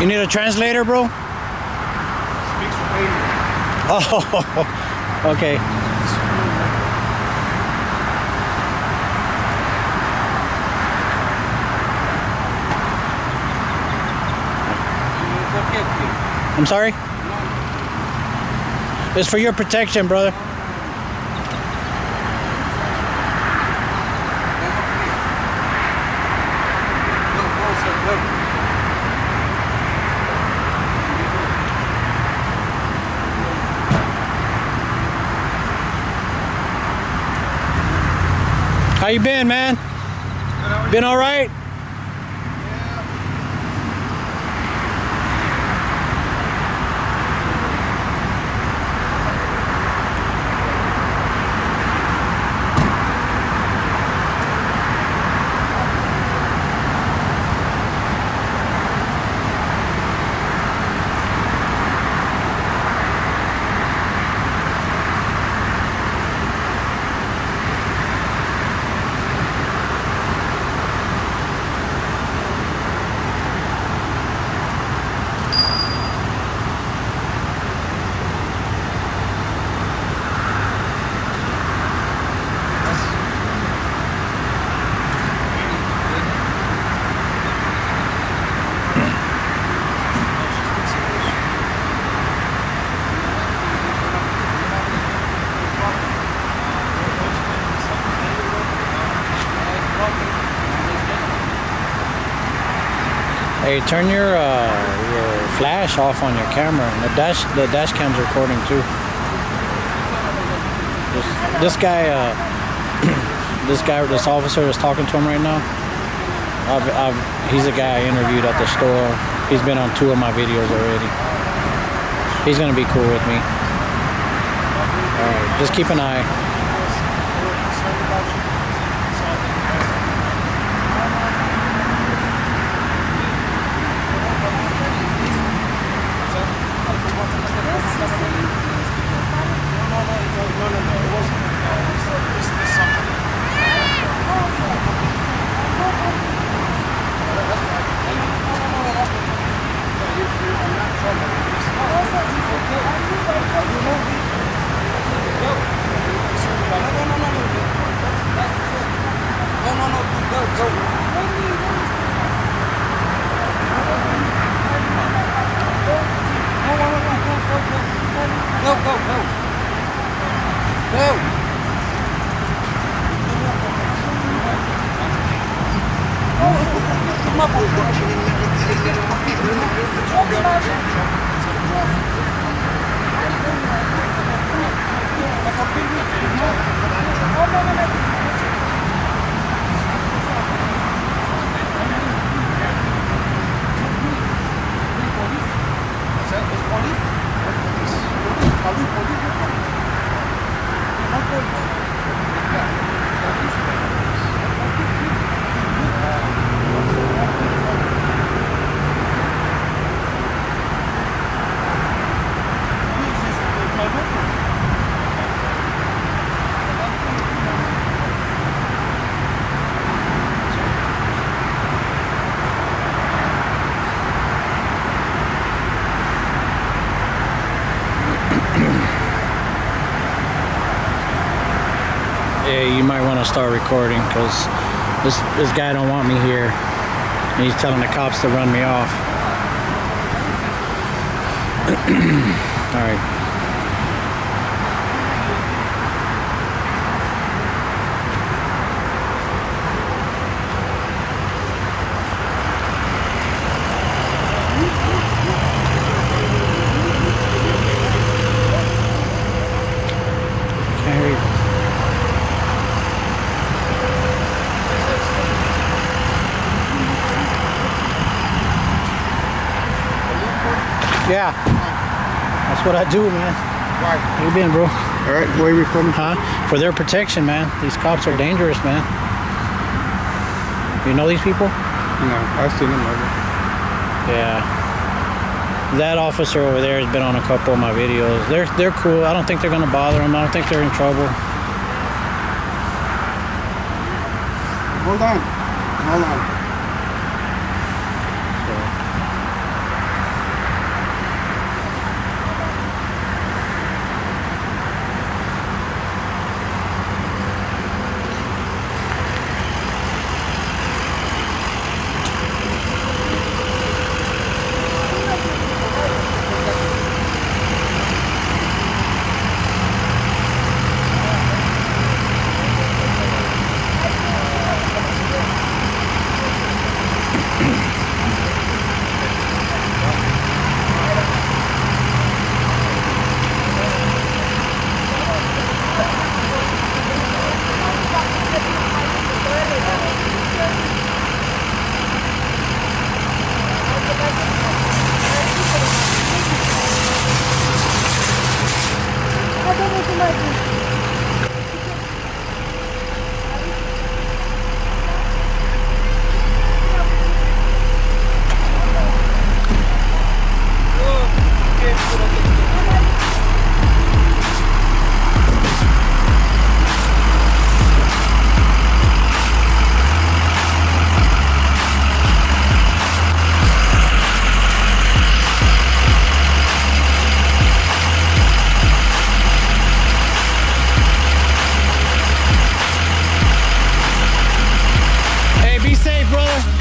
You need a translator, bro? Speaks Romanian. Oh, okay. I'm sorry? It's for your protection, brother. How you been, man? Been all right? Hey, turn your flash off on your camera, and the dash cam's recording too. This officer that's talking to him right now. He's a guy I interviewed at the store. He's been on 2 of my videos already. He's gonna be cool with me. All right, just keep an eye. Yeah, you might want to start recording, because this guy don't want me here. And he's telling the cops to run me off. All right. Yeah, that's what I do, man. Why? How you been, bro? All right, where are you recording? Huh? For their protection, man. These cops are dangerous, man. You know these people? No, I've seen them over. Yeah. That officer over there has been on a couple of my videos. They're cool. I don't think they're gonna bother them. I don't think they're in trouble. Hold on. Be safe, brother.